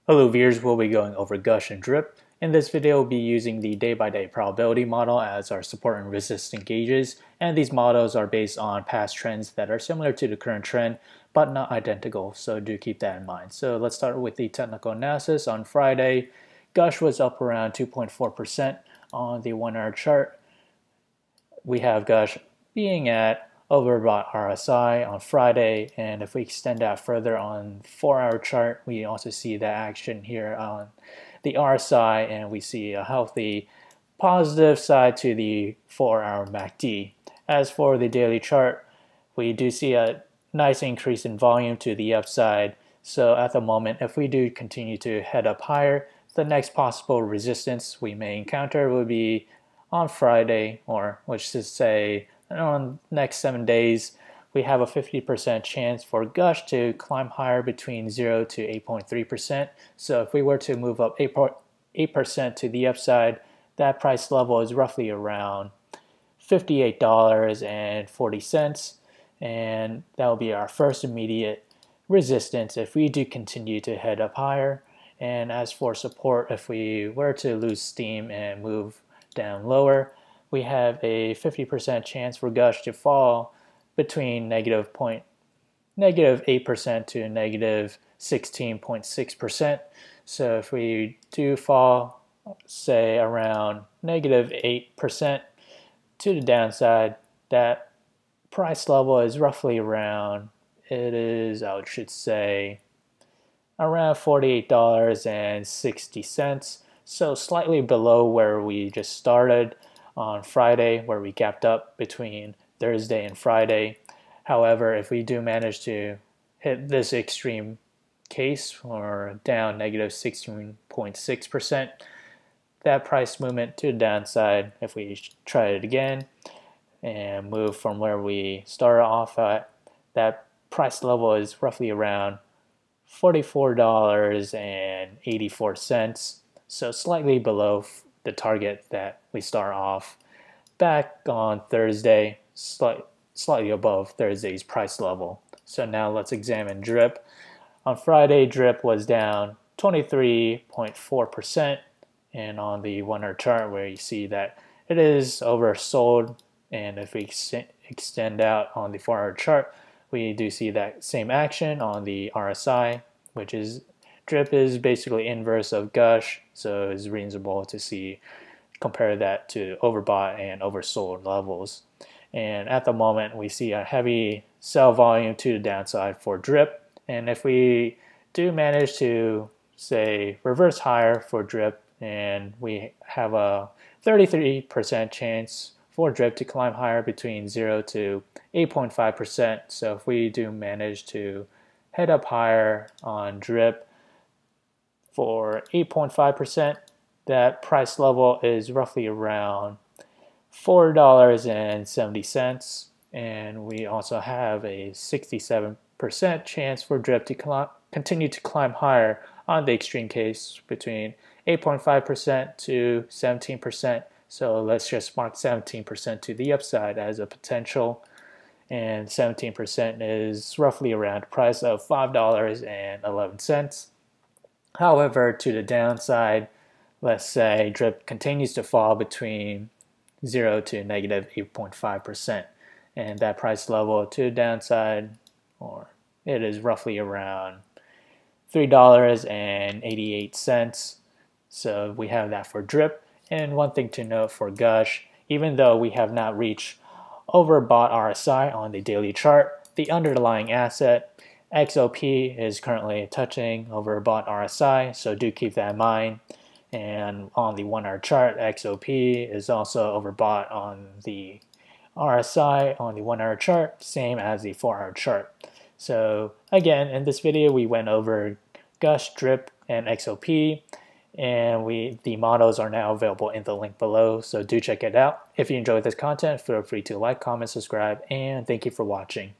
Hello viewers, we'll be going over Gush and Drip. In this video, we'll be using the day-by-day probability model as our support and resistance gauges, and these models are based on past trends that are similar to the current trend, but not identical, so do keep that in mind. So let's start with the technical analysis. On Friday, Gush was up around 2.4% on the 1 hour chart. We have Gush being at overbought RSI on Friday, and if we extend that further on 4 hour chart, we also see that action here on the RSI, and we see a healthy positive side to the 4 hour MACD. As for the daily chart, we do see a nice increase in volume to the upside. So at the moment, if we do continue to head up higher, the next possible resistance we may encounter will be on Friday, or let's just say on next 7 days, we have a 50% chance for Gush to climb higher between 0 to 8.3%. So if we were to move up 8% to the upside, that price level is roughly around $58.40, and that will be our first immediate resistance if we do continue to head up higher. And as for support, if we were to lose steam and move down lower, we have a 50% chance for Gush to fall between negative 8% to negative 16.6%. So if we do fall, say around negative 8% to the downside, that price level is roughly around, I should say, around $48.60. So slightly below where we just started on Friday, where we gapped up between Thursday and Friday. However, if we do manage to hit this extreme case, or down negative 16.6%, that price movement to the downside, if we try it again and move from where we started off at, that price level is roughly around $44.84, so slightly below the target that we start off back on Thursday, slightly above Thursday's price level. So now let's examine Drip. On Friday, Drip was down 23.4%, and on the 1 hour chart, where you see that it is oversold, and if we extend out on the 4 hour chart, we do see that same action on the RSI, which is Drip is basically inverse of Gush, so it's reasonable to compare that to overbought and oversold levels. And at the moment, we see a heavy sell volume to the downside for Drip. And if we do manage to, say, reverse higher for Drip, and we have a 33% chance for Drip to climb higher between 0 to 8.5%. So if we do manage to head up higher on Drip for 8.5%, that price level is roughly around $4.70, and we also have a 67% chance for Drip to continue to climb higher on the extreme case between 8.5% to 17%. So let's just mark 17% to the upside as a potential, and 17% is roughly around a price of $5.11. However, to the downside, let's say Drip continues to fall between 0 to negative 8.5%, and that price level to the downside, or it is roughly around $3.88. So we have that for Drip. And one thing to note for Gush, even though we have not reached overbought RSI on the daily chart, the underlying asset XOP is currently touching overbought RSI, so do keep that in mind. And on the 1 hour chart, XOP is also overbought on the RSI on the 1 hour chart, same as the 4 hour chart. So again, in this video, we went over Gush, Drip, and XOP, and the models are now available in the link below, so do check it out. If you enjoyed this content, feel free to like, comment, subscribe, and thank you for watching.